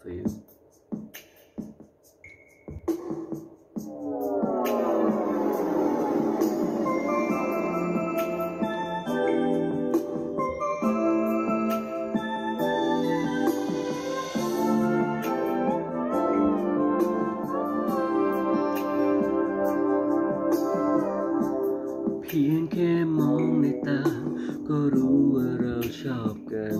feelเพียงแค่มองในตาก็รู้ว่าเราชอบกัน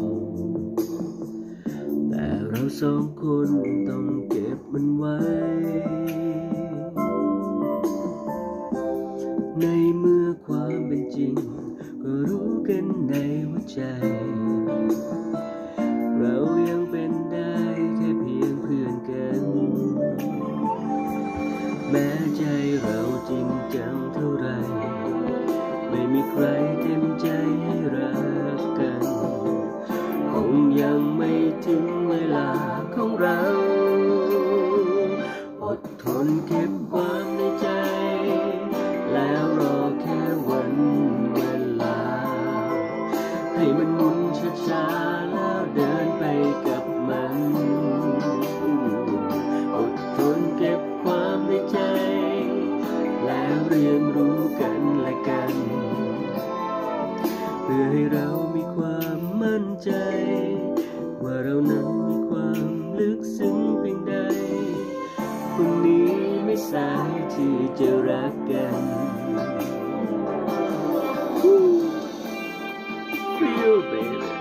แต่เราสองคนต้องเก็บมันไว้ในเมื่อความเป็นจริงก็รู้กันในหัวใจเรายังเป็นได้แค่เพียงเพื่อนกันแม้ใจเราจริงจังเท่าไรไม่มีใครเต็มใจให้รักกันคงยังไม่ถึงเวลาของเราอดทนเก็บความในใจแล้วรอแค่วันเวลาให้มันหมุนช้าๆแล้วเดินไปกับมันอดทนเก็บความในใจแล้วเรียนรู้กันและกันเพื่อให้เรามีความมั่นใจว่าเรานั้นมีความลึกซึ้งเพียงใดพรุ่งนี้ไม่สายที่จะรักกัน Feel baby